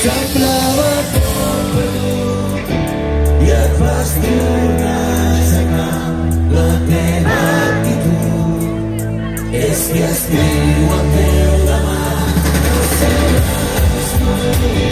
semblava tot perdut i et vas tornar a aixecar. La teva actitud és que escriu el teu demà. No sabràs tu.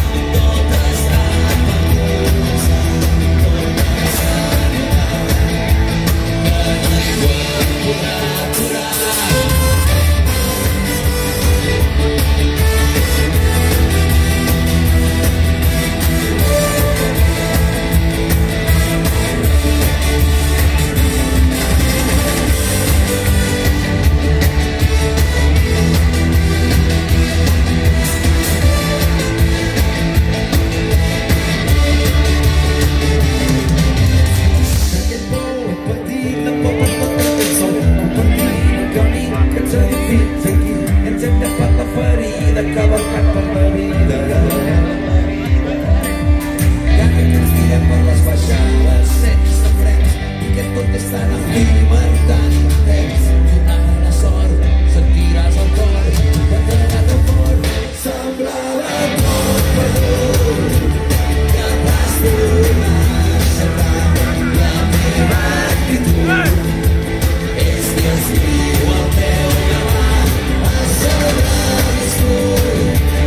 Cavalcat per la vida, ja que ens tirem per les baixades sense frens i que tot és tan efímer, tan intens. Donant la sort, sentiràs el cor que t'ha anat a fort. Semblava tot perdut i et vas tornar a aixecar. La meva actitud és que escriu el teu demà. A sobre tu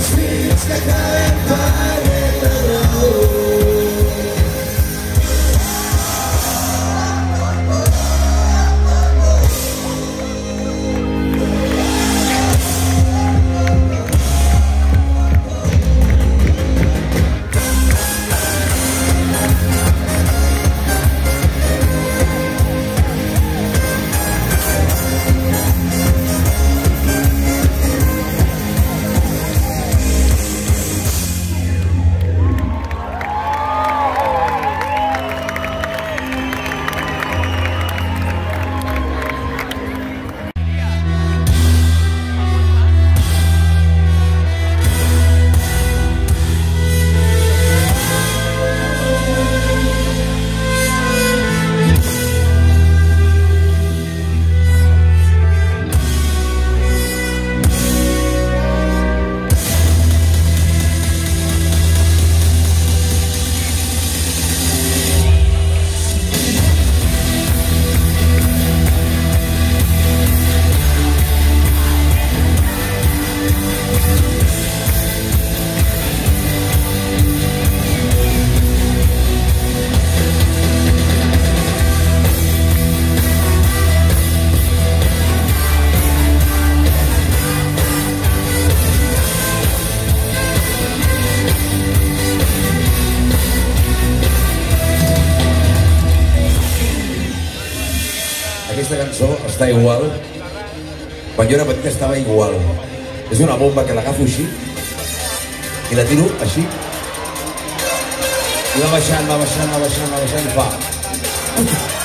uns fills que acaben perdent la raó. Aquesta cançó està igual. Quan jo era petit estava igual. És una bomba que l'agafo així i la tiro així i va baixant, va baixant, va baixant, va baixant i fa...